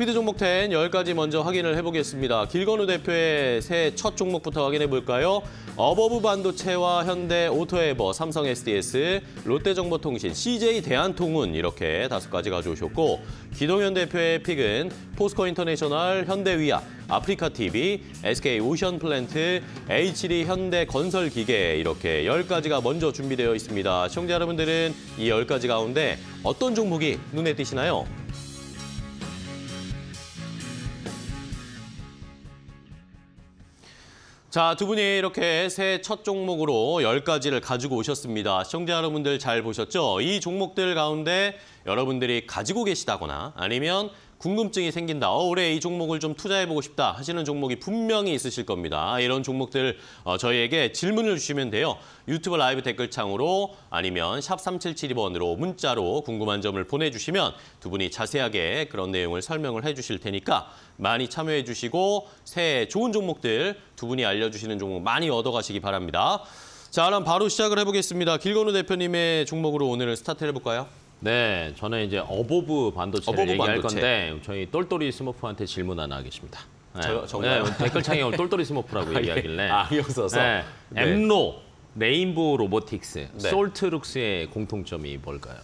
스피드 종목 10 10가지 먼저 확인을 해보겠습니다. 길건우 대표의 새해 첫 종목부터 확인해 볼까요? 어버브 반도체와 현대 오토에버, 삼성 SDS, 롯데정보통신, CJ 대한통운 이렇게 5가지 가져오셨고, 기동현 대표의 픽은 포스코 인터내셔널, 현대위아, 아프리카TV, SK 오션플랜트, H2 현대건설기계 이렇게 10가지가 먼저 준비되어 있습니다. 시청자 여러분들은 이 10가지 가운데 어떤 종목이 눈에 띄시나요? 자, 두 분이 이렇게 새해 첫 종목으로 10가지를 가지고 오셨습니다. 시청자 여러분들 잘 보셨죠? 이 종목들 가운데 여러분들이 가지고 계시다거나 아니면 궁금증이 생긴다. 올해 이 종목을 좀 투자해보고 싶다 하시는 종목이 분명히 있으실 겁니다. 이런 종목들 저희에게 질문을 주시면 돼요. 유튜브 라이브 댓글창으로 아니면 샵 3772번으로 문자로 궁금한 점을 보내주시면 두 분이 자세하게 그런 내용을 설명을 해주실 테니까 많이 참여해 주시고 새해 좋은 종목들 두 분이 알려주시는 종목 많이 얻어가시기 바랍니다. 자, 그럼 바로 시작을 해보겠습니다. 길건우 대표님의 종목으로 오늘 스타트 해볼까요? 네, 저는 이제 어버브 반도체를 어버브 얘기할 반도체. 건데 저희 똘똘이 스머프한테 질문 하나 하겠습니다. 네, 정말요? 네, 댓글창에 오늘 똘똘이 스머프라고 얘기하길래. 이어서서. 네, 네. 엠로, 레인보우 로보틱스, 네. 솔트룩스의 공통점이 뭘까요?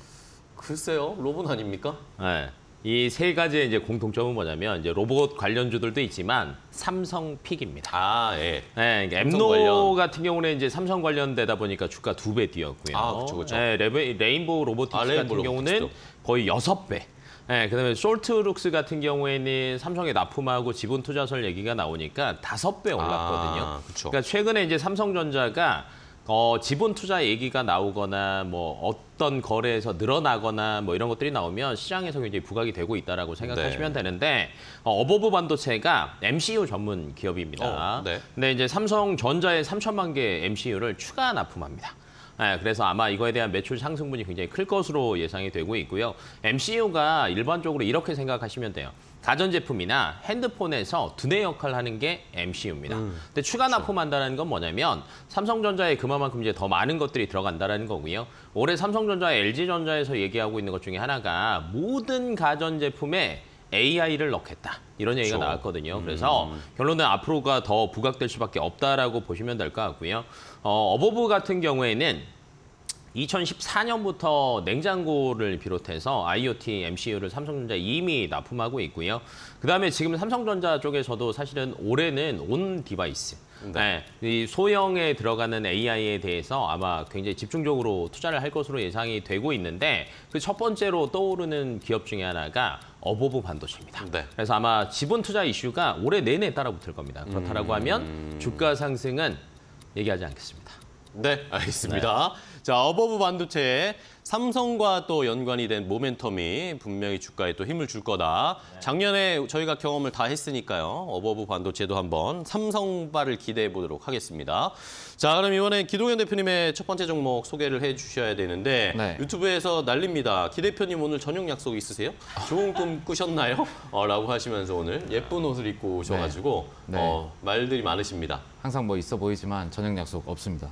글쎄요, 로봇 아닙니까? 네, 이 세 가지의 이제 공통점은 뭐냐면 이제 로봇 관련주들도 있지만 삼성 픽입니다. 아, 예. 네, 삼성 엠로 관련. 같은 경우는 이제 삼성 관련되다 보니까 주가 2배 뛰었고요. 아, 그쵸. 네, 레인보우 로보틱스 레인보우 같은 경우는 로보틱스도. 거의 6배. 네, 그다음에 솔트룩스 같은 경우에는 삼성에 납품하고 지분 투자설 얘기가 나오니까 5배 올랐거든요. 그쵸. 그러니까 최근에 이제 삼성전자가 지분 투자 얘기가 나오거나 뭐 어떤 거래에서 늘어나거나 뭐 이런 것들이 나오면 시장에서 굉장히 부각이 되고 있다라고 생각하시면 되는데 어버브 반도체가 MCU 전문 기업입니다. 네. 근데 이제 삼성전자의 3천만 개 MCU를 추가 납품합니다. 네, 그래서 아마 이거에 대한 매출 상승분이 굉장히 클 것으로 예상이 되고 있고요. MCU가 일반적으로 이렇게 생각하시면 돼요. 가전제품이나 핸드폰에서 두뇌 역할을 하는 게 MCU입니다. 근데 추가 납품한다는 건 뭐냐면 삼성전자에 그만큼 이제 더 많은 것들이 들어간다는 거고요. 올해 삼성전자와 LG전자에서 얘기하고 있는 것 중에 하나가 모든 가전제품에 AI를 넣겠다. 이런 얘기가 나왔거든요. 그래서 결론은 앞으로가 더 부각될 수밖에 없다라고 보시면 될 것 같고요. 어버브 같은 경우에는 2014년부터 냉장고를 비롯해서 IoT, MCU를 삼성전자에 이미 납품하고 있고요. 그다음에 지금 삼성전자 쪽에서도 사실은 올해는 온 디바이스, 네, 이 소형에 들어가는 AI에 대해서 아마 굉장히 집중적으로 투자를 할 것으로 예상이 되고 있는데 그 첫 번째로 떠오르는 기업 중에 하나가 어버브 반도체입니다. 네. 그래서 아마 지분 투자 이슈가 올해 내내 따라붙을 겁니다. 그렇다라고 하면 주가 상승은 얘기하지 않겠습니다. 네, 알겠습니다. 자, 어버브 반도체에 삼성과 또 연관이 된 모멘텀이 분명히 주가에 또 힘을 줄 거다. 작년에 저희가 경험을 다 했으니까요. 어버브 반도체도 한번 삼성발을 기대해 보도록 하겠습니다. 자, 그럼 이번에 기동현 대표님의 첫 번째 종목 소개를 해 주셔야 되는데 네. 유튜브에서 난립니다. 기 대표님 오늘 저녁 약속 있으세요? 좋은 꿈 꾸셨나요? 라고 하시면서 오늘 예쁜 옷을 입고 오셔가지고 네. 말들이 많으십니다. 항상 뭐 있어 보이지만 저녁 약속 없습니다.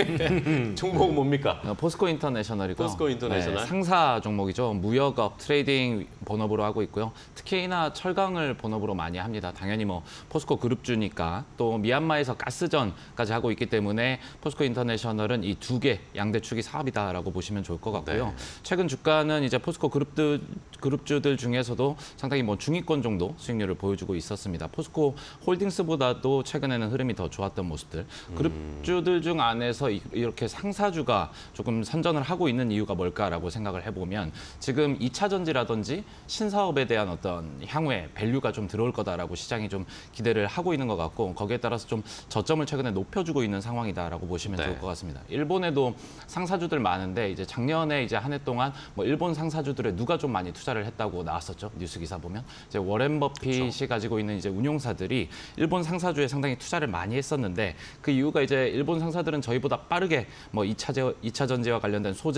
종목은 뭡니까? 포스코 인터내셔널이고 포스코 인터내셔널. 상사 종목이죠. 무역업, 트레이딩 본업으로 하고 있고요. 특히나 철강을 본업으로 많이 합니다. 당연히 뭐 포스코 그룹주니까 또 미얀마에서 가스전까지 하고 있기 때문에 포스코 인터내셔널은 이 2개 양대축이 사업이다라고 보시면 좋을 것 같고요. 네. 최근 주가는 이제 포스코 그룹주들 중에서도 상당히 뭐 중위권 정도 수익률을 보여주고 있었습니다. 포스코 홀딩스보다도 최근에는 흐름이 더 좋았던 모습들. 그룹주들 중 안에서 이렇게 상사주가 조금 선전을 하고 있는 이유가 뭘까라고 생각을 해보면 지금 2차 전지라든지 신사업에 대한 어떤 향후에 밸류가 좀 들어올 거다라고 시장이 좀 기대를 하고 있는 것 같고 거기에 따라서 좀 저점을 최근에 높여주고 있는 상황이다라고 보시면 좋을 것 같습니다. 일본에도 상사주들 많은데 이제 작년에 이제 한 해 동안 뭐 일본 상사주들에 누가 좀 많이 투자를 했다고 나왔었죠. 뉴스 기사 보면 이제 워렌 버핏이 가지고 있는 이제 운용사들이 일본 상사주에 상당히 투자를 많이 했었는데 그 이유가 이제 일본 상사들은 저희보다 빠르게 뭐 2차 전지와 관련된 소재 개발이라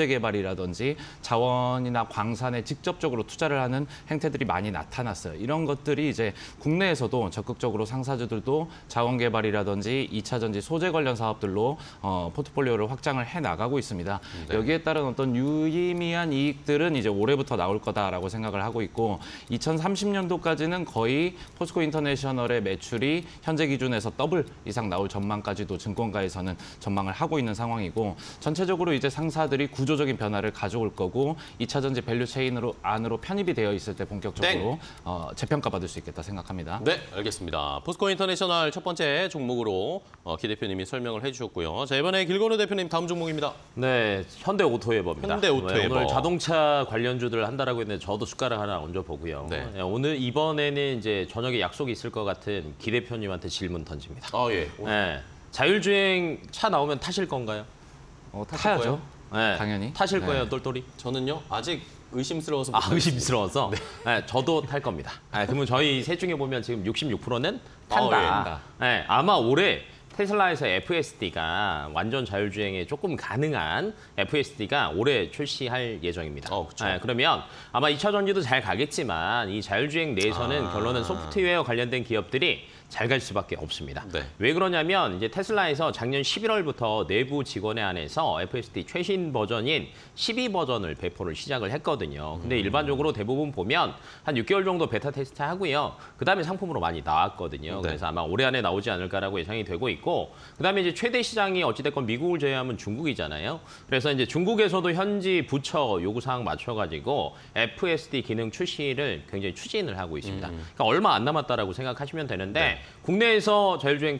개발이라든지 자원이나 광산에 직접적으로 투자를 하는 행태들이 많이 나타났어요. 이런 것들이 이제 국내에서도 적극적으로 상사주들도 자원 개발이라든지 2차 전지 소재 관련 사업들로 포트폴리오를 확장을 해 나가고 있습니다. 네. 여기에 따른 어떤 유의미한 이익들은 이제 올해부터 나올 거다라고 생각을 하고 있고 2030년도까지는 거의 포스코 인터내셔널의 매출이 현재 기준에서 더블 이상 나올 전망까지도 증권가에서는 전망을 하고 있는 상황이고 전체적으로 이제 상사들이 구조적인 변화를 가져올 거고 2차 전지 밸류 체인으로 안으로 편입이 되어 있을 때 본격적으로 재평가받을 수 있겠다 생각합니다. 네, 알겠습니다. 포스코 인터내셔널 첫 번째 종목으로 기 대표님이 설명을 해주셨고요. 자, 이번에 길건우 대표님 다음 종목입니다. 네, 현대오토에버입니다. 현대오토에버. 오늘 자동차 관련주들 한다라고 했는데 저도 숟가락 하나 얹어 보고요. 네. 오늘 이번에는 이제 저녁에 약속이 있을 것 같은 기 대표님한테 질문 던집니다. 아, 예. 네, 자율주행 차 나오면 타실 건가요? 타야죠. 네, 당연히. 타실 네. 거예요, 똘똘이? 저는요, 아직 의심스러워서. 아, 의심스러워서? 네, 저도 탈 겁니다. 그러면 저희 셋 중에 보면 지금 66%는 탄다. 네, 아마 올해 테슬라에서 FSD가 완전 자율주행에 조금 가능한 FSD가 올해 출시할 예정입니다. 그렇죠. 그러면 아마 2차 전지도 잘 가겠지만 이 자율주행 내에서는 결론은 소프트웨어 관련된 기업들이 잘 갈 수밖에 없습니다. 네. 왜 그러냐면 이제 테슬라에서 작년 11월부터 내부 직원에 한해서 FSD 최신 버전인 12 버전을 배포를 시작을 했거든요. 근데 일반적으로 대부분 보면 한 6개월 정도 베타 테스트 하고요. 그다음에 상품으로 많이 나왔거든요. 네. 그래서 아마 올해 안에 나오지 않을까라고 예상이 되고 있고 그다음에 이제 최대 시장이 어찌됐건 미국을 제외하면 중국이잖아요. 그래서 이제 중국에서도 현지 부처 요구사항 맞춰가지고 FSD 기능 출시를 굉장히 추진을 하고 있습니다. 그러니까 얼마 안 남았다라고 생각하시면 되는데 국내에서 자율주행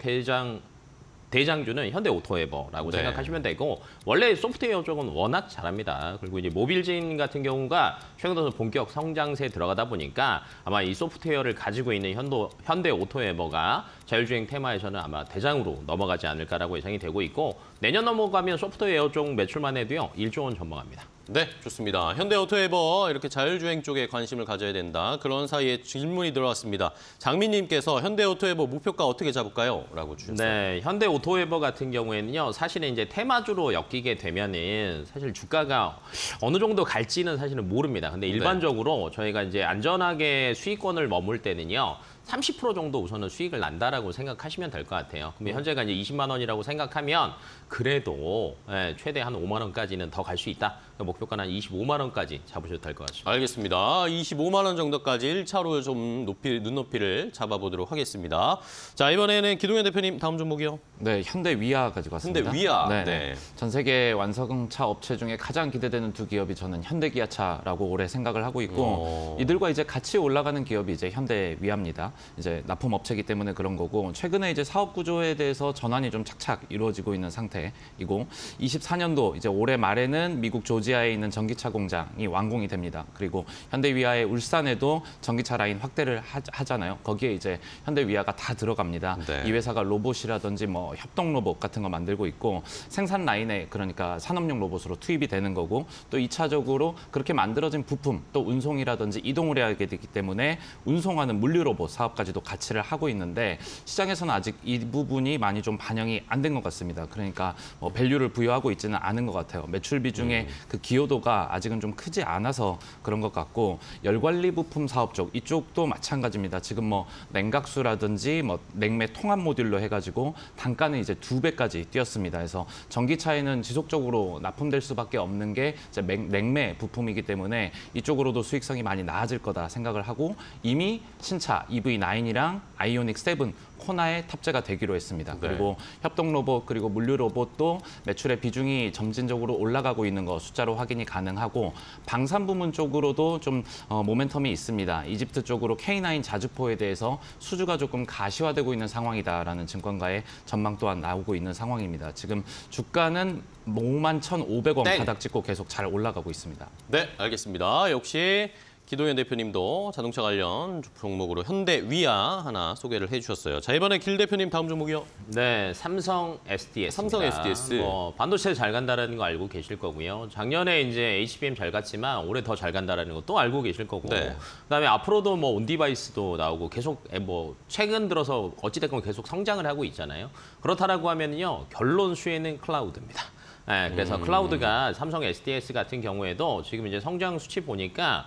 대장주는 현대오토에버라고 네. 생각하시면 되고 원래 소프트웨어 쪽은 워낙 잘합니다. 그리고 이제 모빌진 같은 경우가 최근 들어서 본격 성장세에 들어가다 보니까 아마 이 소프트웨어를 가지고 있는 현대오토에버가 자율주행 테마에서는 아마 대장으로 넘어가지 않을까라고 예상이 되고 있고 내년 넘어가면 소프트웨어 쪽 매출만 해도요 1조 원 전망합니다. 네, 좋습니다. 현대오토에버 이렇게 자율주행 쪽에 관심을 가져야 된다. 그런 사이에 질문이 들어왔습니다. 장민님께서 현대오토에버 목표가 어떻게 잡을까요? 라고 주셨어요. 네, 현대오토에버 같은 경우에는요. 사실은 이제 테마주로 엮이게 되면은 사실 주가가 어느 정도 갈지는 사실은 모릅니다. 근데 일반적으로 저희가 이제 안전하게 수익권을 머물 때는요. 30% 정도 우선은 수익을 난다라고 생각하시면 될 것 같아요. 그럼 현재가 이제 20만 원이라고 생각하면 그래도 최대 한 5만 원까지는 더 갈 수 있다. 목표가는 한 25만 원까지 잡으셔도 될 것 같습니다. 알겠습니다. 25만 원 정도까지 1차로 좀 눈높이를 잡아보도록 하겠습니다. 자, 이번에는 기동현 대표님 다음 종목이요. 네, 현대위아 가지고 왔습니다. 현대위아. 네. 네. 전 세계 완성차 업체 중에 가장 기대되는 두 기업이 저는 현대기아차라고 올해 생각을 하고 있고 이들과 이제 같이 올라가는 기업이 이제 현대위아입니다. 이제 납품 업체이기 때문에 그런 거고 최근에 이제 사업 구조에 대해서 전환이 좀 착착 이루어지고 있는 상태이고 24년도 이제 올해 말에는 미국 조지아에 있는 전기차 공장이 완공이 됩니다. 그리고 현대위아의 울산에도 전기차 라인 확대를 하잖아요. 거기에 이제 현대위아가 다 들어갑니다. 네. 이 회사가 로봇이라든지 뭐 협동 로봇 같은 거 만들고 있고 생산 라인에 그러니까 산업용 로봇으로 투입이 되는 거고 또 2차적으로 그렇게 만들어진 부품 또 운송이라든지 이동을 해야 되기 때문에 운송하는 물류 로봇 사업까지도 같이를 하고 있는데 시장에서는 아직 이 부분이 많이 좀 반영이 안 된 것 같습니다. 그러니까 뭐 밸류를 부여하고 있지는 않은 것 같아요. 매출 비중의 그 기여도가 아직은 좀 크지 않아서 그런 것 같고 열관리 부품 사업 쪽 이쪽도 마찬가지입니다. 지금 뭐 냉각수라든지 뭐 냉매 통합 모듈로 해가지고 단가는 이제 2배까지 뛰었습니다. 그래서 전기차에는 지속적으로 납품될 수밖에 없는 게 이제 냉매 부품이기 때문에 이쪽으로도 수익성이 많이 나아질 거다 생각을 하고 이미 신차 EV9이랑 아이오닉 7 코나에 탑재가 되기로 했습니다. 네. 그리고 협동 로봇 그리고 물류 로봇도 매출의 비중이 점진적으로 올라가고 있는 거 숫자로 확인이 가능하고 방산 부문 쪽으로도 좀 모멘텀이 있습니다. 이집트 쪽으로 K9 자주포에 대해서 수주가 조금 가시화되고 있는 상황이다라는 증권가의 전망 또한 나오고 있는 상황입니다. 지금 주가는 51,500원 바닥 찍고 계속 잘 올라가고 있습니다. 네, 알겠습니다. 역시 기동현 대표님도 자동차 관련 종목으로 현대위아 하나 소개를 해주셨어요. 자, 이번에 길 대표님 다음 종목이요. 네, 삼성 SDS. 삼성 SDS. 반도체 잘 간다라는 거 알고 계실 거고요. 작년에 이제 HBM 잘 갔지만 올해 더 잘 간다라는 것도 알고 계실 거고. 네. 그다음에 앞으로도 뭐 온디바이스도 나오고 계속 뭐 최근 들어서 어찌됐건 계속 성장을 하고 있잖아요. 그렇다라고 하면요 결론 수혜는 클라우드입니다. 그래서 클라우드가 삼성 SDS 같은 경우에도 지금 이제 성장 수치 보니까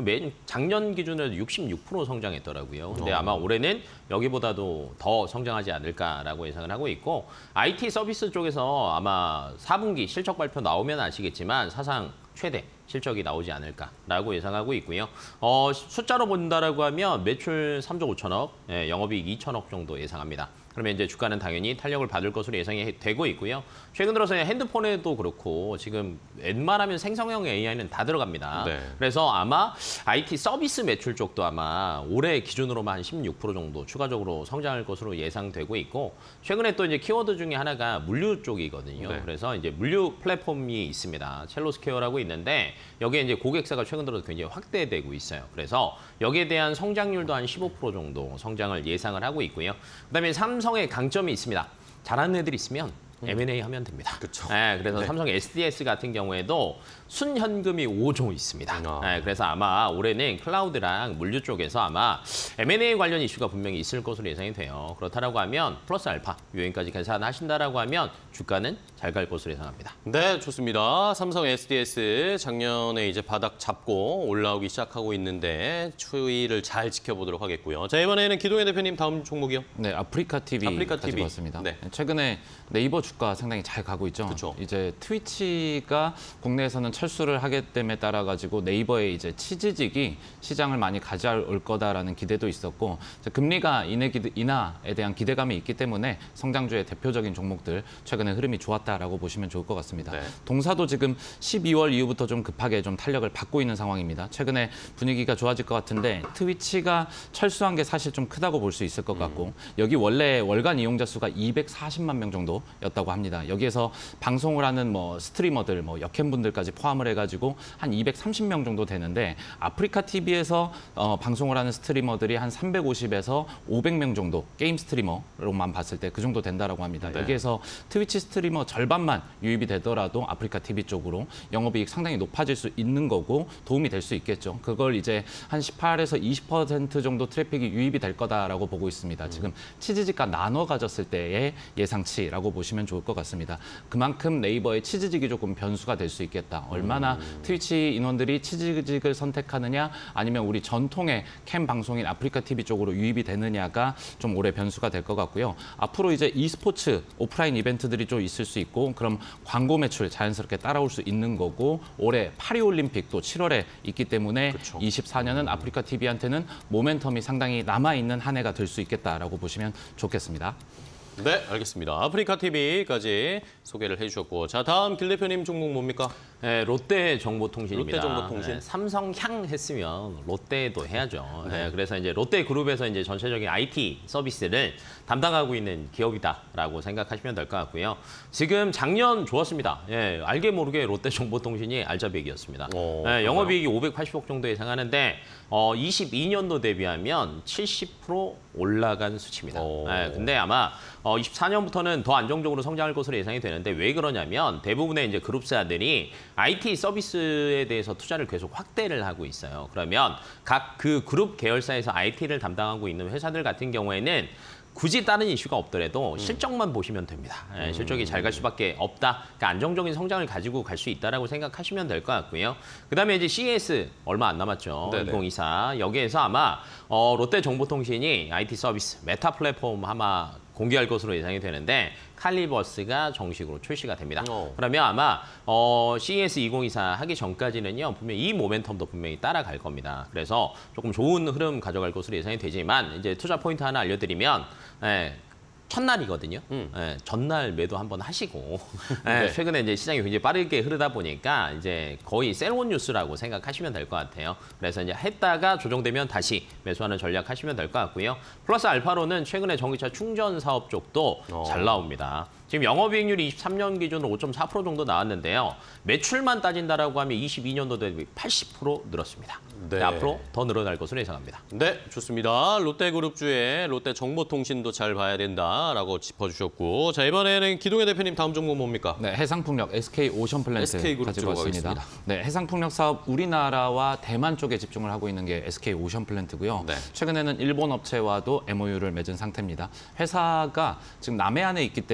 작년 기준으로 66% 성장했더라고요. 근데 아마 올해는 여기보다도 더 성장하지 않을까라고 예상을 하고 있고 IT 서비스 쪽에서 아마 4분기 실적 발표 나오면 아시겠지만 사상 최대 실적이 나오지 않을까라고 예상하고 있고요. 숫자로 본다라고 하면 매출 3조 5천억, 영업이익 2천억 정도 예상합니다. 그러면 이제 주가는 당연히 탄력을 받을 것으로 예상이 되고 있고요. 최근 들어서 핸드폰에도 그렇고 지금 웬만하면 생성형 AI는 다 들어갑니다. 네. 그래서 아마 IT 서비스 매출 쪽도 아마 올해 기준으로만 한 16% 정도 추가적으로 성장할 것으로 예상되고 있고 최근에 또 이제 키워드 중에 하나가 물류 쪽이거든요. 네. 그래서 이제 물류 플랫폼이 있습니다. 첼로스퀘어라고 있는데 여기에 이제 고객사가 최근 들어서 굉장히 확대되고 있어요. 그래서 여기에 대한 성장률도 한 15% 정도 성장을 예상을 하고 있고요. 그다음에 삼성의 강점이 있습니다. 잘하는 애들이 있으면 M&A 하면 됩니다. 그쵸. 그래서 네. 삼성 SDS 같은 경우에도 순현금이 5조 있습니다. 아. 그래서 아마 올해는 클라우드랑 물류 쪽에서 아마 M&A 관련 이슈가 분명히 있을 것으로 예상이 돼요. 그렇다라고 하면 플러스 알파 유행까지 계산하신다라고 하면 주가는 잘 갈 것으로 예상합니다. 네, 좋습니다. 삼성 SDS 작년에 이제 바닥 잡고 올라오기 시작하고 있는데 추이를 잘 지켜보도록 하겠고요. 자, 이번에는 기동현 대표님 다음 종목이요. 네, 아프리카 TV 아프리카 가지고 TV. 왔습니다. 네. 최근에 네이버 주가 상당히 잘 가고 있죠. 그쵸. 이제 트위치가 국내에서는 철수를 하게 됨에 따라 가지고 네이버의 이제 치즈직이 시장을 많이 가져올 거다라는 기대도 있었고 금리가 인하에 대한 기대감이 있기 때문에 성장주의 대표적인 종목들 최근에 흐름이 좋았다라고 보시면 좋을 것 같습니다. 네. 동사도 지금 12월 이후부터 좀 급하게 좀 탄력을 받고 있는 상황입니다. 최근에 분위기가 좋아질 것 같은데 트위치가 철수한 게 사실 좀 크다고 볼 수 있을 것 같고 여기 원래 월간 이용자 수가 240만 명 정도였다고 합니다. 여기에서 방송을 하는 뭐 스트리머들, 뭐 역캠분들까지 포함을 해가지고 한 230명 정도 되는데 아프리카 TV에서 방송을 하는 스트리머들이 한 350에서 500명 정도 게임 스트리머로만 봤을 때 그 정도 된다라고 합니다. 네. 여기에서 트위치 스트리머 절반만 유입이 되더라도 아프리카 TV 쪽으로 영업이익 상당히 높아질 수 있는 거고 도움이 될 수 있겠죠. 그걸 이제 한 18에서 20% 정도 트래픽이 유입이 될 거다라고 보고 있습니다. 지금 치즈직과 나눠 가졌을 때의 예상치라고 보시면 좋을 것 같습니다. 그만큼 네이버의 치즈직이 조금 변수가 될 수 있겠다. 얼마나 트위치 인원들이 치즈직을 선택하느냐 아니면 우리 전통의 캠 방송인 아프리카 TV 쪽으로 유입이 되느냐가 좀 올해 변수가 될 것 같고요. 앞으로 이제 e스포츠 오프라인 이벤트들이 좀 있을 수 있고 그럼 광고 매출 자연스럽게 따라올 수 있는 거고 올해 파리올림픽 또 7월에 있기 때문에 그쵸. 24년은 아프리카 TV한테는 모멘텀이 상당히 남아있는 한 해가 될 수 있겠다라고 보시면 좋겠습니다. 네, 알겠습니다. 아프리카 TV까지 소개를 해주셨고, 자, 다음 길 대표님 종목 뭡니까? 네, 롯데 정보통신입니다. 롯데 정보통신. 네, 삼성향 했으면 롯데도 해야죠. 네. 그래서 이제 롯데그룹에서 이제 전체적인 IT 서비스를 담당하고 있는 기업이다라고 생각하시면 될 것 같고요. 지금 작년 좋았습니다. 알게 모르게 롯데 정보통신이 알짜배기였습니다. 영업이익이 580억 정도 예상하는데 22년도 대비하면 70% 올라간 수치입니다. 근데 아마 24년부터는 더 안정적으로 성장할 것으로 예상이 되는데 왜 그러냐면 대부분의 이제 그룹사들이 IT 서비스에 대해서 투자를 계속 확대를 하고 있어요. 그러면 각 그 그룹 계열사에서 IT를 담당하고 있는 회사들 같은 경우에는 굳이 다른 이슈가 없더라도 실적만 보시면 됩니다. 실적이 잘 갈 수밖에 없다. 그러니까 안정적인 성장을 가지고 갈 수 있다라고 생각하시면 될 것 같고요. 그다음에 이제 CES 얼마 안 남았죠. 네네. 2024 여기에서 아마 롯데 정보통신이 IT 서비스 메타 플랫폼 아마 공개할 것으로 예상이 되는데 칼리버스가 정식으로 출시가 됩니다. 그러면 아마 CES 2024 하기 전까지는요. 분명히 이 모멘텀도 분명히 따라갈 겁니다. 그래서 조금 좋은 흐름 가져갈 것으로 예상이 되지만 이제 투자 포인트 하나 알려드리면 첫날이거든요. 전날 매도 한번 하시고 네. 최근에 이제 시장이 굉장히 빠르게 흐르다 보니까 이제 거의 셀온 뉴스라고 생각하시면 될 것 같아요. 그래서 이제 했다가 조정되면 다시 매수하는 전략 하시면 될 것 같고요. 플러스 알파로는 최근에 전기차 충전 사업 쪽도 잘 나옵니다. 지금 영업이익률이 23년 기준으로 5.4% 정도 나왔는데요. 매출만 따진다라고 하면 22년도 대비 80% 늘었습니다. 네. 앞으로 더 늘어날 것으로 예상합니다. 네, 좋습니다. 롯데그룹주의 롯데정보통신도 잘 봐야 된다라고 짚어주셨고, 자, 이번에는 기동현 대표님 다음 종목 뭡니까? 네, 해상풍력 SK 오션플랜트 SK그룹 가지고 쪽으로 왔습니다. 가겠습니다. 네, 해상풍력 사업 우리나라와 대만 쪽에 집중을 하고 있는 게 SK 오션플랜트고요. 네. 최근에는 일본 업체와도 MOU를 맺은 상태입니다. 회사가 지금 남해안에 있기 때문에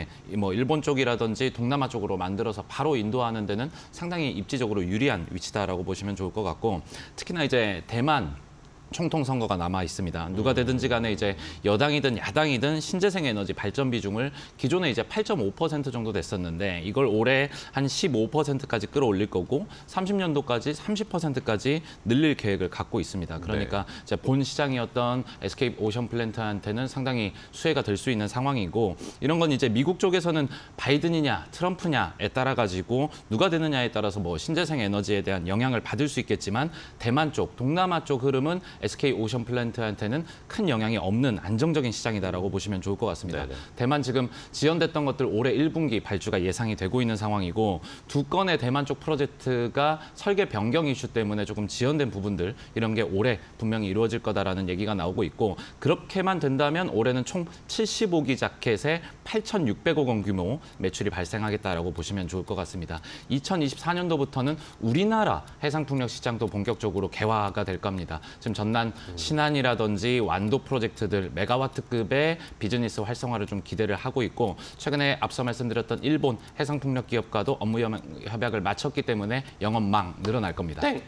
때문에 뭐 일본 쪽이라든지 동남아 쪽으로 만들어서 바로 인도하는 데는 상당히 입지적으로 유리한 위치다라고 보시면 좋을 것 같고, 특히나 이제 대만 총통 선거가 남아 있습니다. 누가 되든지 간에 이제 여당이든 야당이든 신재생 에너지 발전 비중을 기존에 이제 8.5% 정도 됐었는데 이걸 올해 한 15%까지 끌어올릴 거고 30년도까지 30%까지 늘릴 계획을 갖고 있습니다. 그러니까 이제 본 시장이었던 SK 오션 플랜트한테는 상당히 수혜가 될 수 있는 상황이고, 이런 건 이제 미국 쪽에서는 바이든이냐 트럼프냐에 따라 가지고 누가 되느냐에 따라서 뭐 신재생 에너지에 대한 영향을 받을 수 있겠지만, 대만 쪽, 동남아 쪽 흐름은 SK 오션 플랜트한테는 큰 영향이 없는 안정적인 시장이다라고 보시면 좋을 것 같습니다. 네네. 대만 지금 지연됐던 것들 올해 1분기 발주가 예상이 되고 있는 상황이고, 두 건의 대만 쪽 프로젝트가 설계 변경 이슈 때문에 조금 지연된 부분들, 이런 게 올해 분명히 이루어질 거다라는 얘기가 나오고 있고, 그렇게만 된다면 올해는 총 75기 자켓에 8,600억 원 규모 매출이 발생하겠다라고 보시면 좋을 것 같습니다. 2024년도부터는 우리나라 해상풍력 시장도 본격적으로 개화가 될 겁니다. 지금 전남 신안이라든지 완도 프로젝트들 메가와트급의 비즈니스 활성화를 좀 기대를 하고 있고, 최근에 앞서 말씀드렸던 일본 해상풍력 기업과도 업무 협약을 마쳤기 때문에 영업망 늘어날 겁니다. 땡!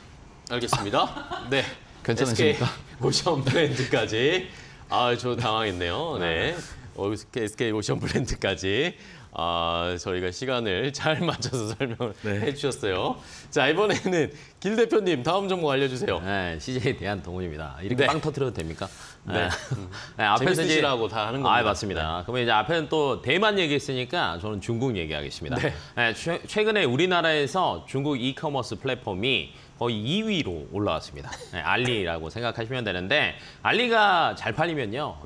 알겠습니다. 네. 괜찮으십니까? SK 오션 블렌드까지. 아, 저 당황했네요. 네. SK 오션 블렌드까지. 저희가 시간을 잘 맞춰서 설명을 해주셨어요. 자, 이번에는 길 대표님 다음 종목 알려주세요. 네, CJ 대한통운입니다. 이렇게 빵 터트려도 됩니까? 네. 앞에서 재밌으시라고 다 하는 겁니다. 맞습니다. 그러면 이제 앞에는 또 대만 얘기했으니까 저는 중국 얘기하겠습니다. 최근에 우리나라에서 중국 이커머스 플랫폼이 거의 2위로 올라왔습니다. 알리라고 생각하시면 되는데, 알리가 잘 팔리면요.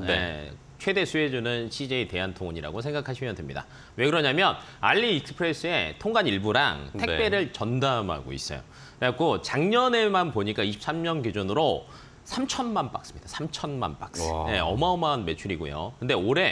최대 수혜주는 CJ 대한통운이라고 생각하시면 됩니다. 왜 그러냐면 알리익스프레스의 통관 일부랑 택배를 전담하고 있어요. 그래갖고 작년에만 보니까 23년 기준으로 3천만 박스입니다. 3천만 박스. 네, 어마어마한 매출이고요. 근데 올해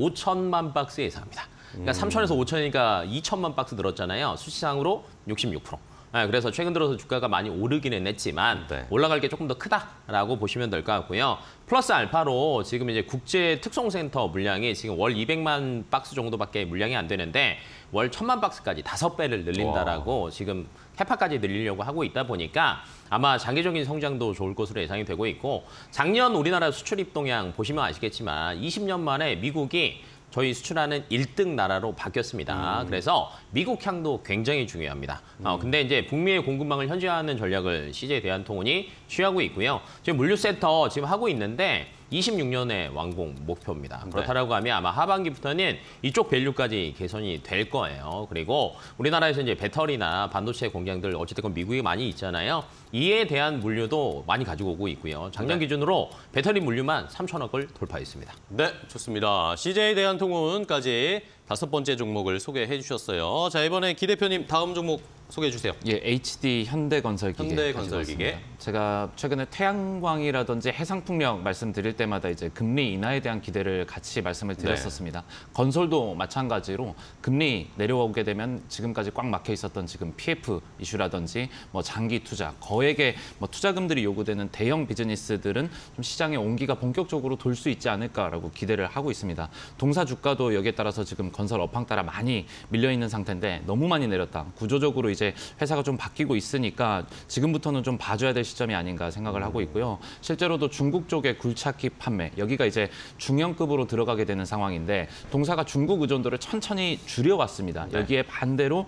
5천만 박스 예상합니다. 그러니까 3천에서 5천이니까 2천만 박스 늘었잖아요. 수치상으로 66%. 그래서 최근 들어서 주가가 많이 오르기는 했지만 올라갈 게 조금 더 크다라고 보시면 될 것 같고요. 플러스 알파로 지금 이제 국제 특송센터 물량이 지금 월 200만 박스 정도밖에 물량이 안 되는데 월 1000만 박스까지 5배를 늘린다라고 지금 캐파까지 늘리려고 하고 있다 보니까 아마 장기적인 성장도 좋을 것으로 예상이 되고 있고, 작년 우리나라 수출 입동량 보시면 아시겠지만 20년 만에 미국이 저희 수출하는 1등 나라로 바뀌었습니다. 그래서 미국 향도 굉장히 중요합니다. 근데 이제 북미의 공급망을 현지화하는 전략을 CJ 대한통운이 취하고 있고요. 지금 물류센터 지금 하고 있는데 26년에 완공 목표입니다. 그렇다라고 하면 아마 하반기부터는 이쪽 밸류까지 개선이 될 거예요. 그리고 우리나라에서 이제 배터리나 반도체 공장들 어쨌든 미국이 많이 있잖아요. 이에 대한 물류도 많이 가지고 오고 있고요. 작년 기준으로 배터리 물류만 3천억을 돌파했습니다. 네, 좋습니다. CJ 대한통운까지 5번째 종목을 소개해 주셨어요. 자, 이번에 기 대표님 다음 종목 소개해 주세요. 예, HD 현대건설기계. 현대건설기계. 제가 최근에 태양광이라든지 해상풍력 말씀드릴 때마다 이제 금리 인하에 대한 기대를 같이 말씀을 드렸었습니다. 건설도 마찬가지로 금리 내려오게 되면 지금까지 꽉 막혀 있었던 지금 PF 이슈라든지 뭐 장기 투자, 거액의 뭐 투자금들이 요구되는 대형 비즈니스들은 좀 시장의 온기가 본격적으로 돌 수 있지 않을까라고 기대를 하고 있습니다. 동사 주가도 여기에 따라서 지금 건설 업황 따라 많이 밀려 있는 상태인데 너무 많이 내렸다. 구조적으로 이제 회사가 좀 바뀌고 있으니까 지금부터는 좀 봐줘야 될 시점이 아닌가 생각을 하고 있고요. 실제로도 중국 쪽의 굴착기 판매, 여기가 이제 중형급으로 들어가게 되는 상황인데 동사가 중국 의존도를 천천히 줄여왔습니다. 여기에 반대로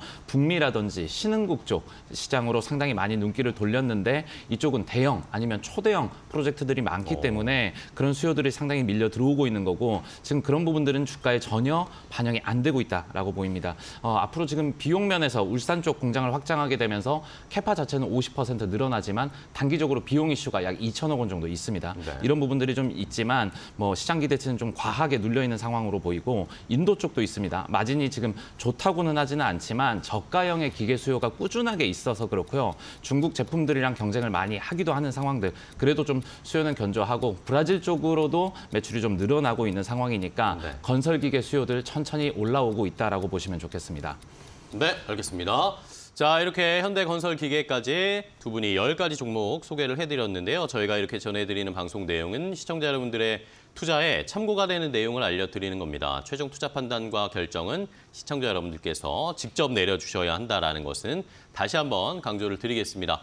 북미라든지 신흥국 쪽 시장으로 상당히 많이 눈길을 돌렸는데 이쪽은 대형 아니면 초대형 프로젝트들이 많기 때문에 그런 수요들이 상당히 밀려 들어오고 있는 거고, 지금 그런 부분들은 주가에 전혀 반영이 안 되고 있다라고 보입니다. 앞으로 지금 비용 면에서 울산 쪽 공장을 확장하게 되면서 캐파 자체는 50% 늘어나지만 단기적으로 비용 이슈가 약 2천억 원 정도 있습니다. 이런 부분들이 좀 있지만 뭐 시장 기대치는 좀 과하게 눌려 있는 상황으로 보이고, 인도 쪽도 있습니다. 마진이 지금 좋다고는 하지는 않지만 저가형의 기계 수요가 꾸준하게 있어서 그렇고요. 중국 제품들이랑 경쟁을 많이 하기도 하는 상황들, 그래도 좀 수요는 견조하고 브라질 쪽으로도 매출이 좀 늘어나고 있는 상황이니까 건설기계 수요들 천천히 올라오고 있다라고 보시면 좋겠습니다. 네, 알겠습니다. 자, 이렇게 현대건설기계까지 두 분이 10가지 종목 소개를 해드렸는데요. 저희가 이렇게 전해드리는 방송 내용은 시청자 여러분들의 투자에 참고가 되는 내용을 알려드리는 겁니다. 최종 투자 판단과 결정은 시청자 여러분들께서 직접 내려주셔야 한다는 것은 다시 한번 강조를 드리겠습니다.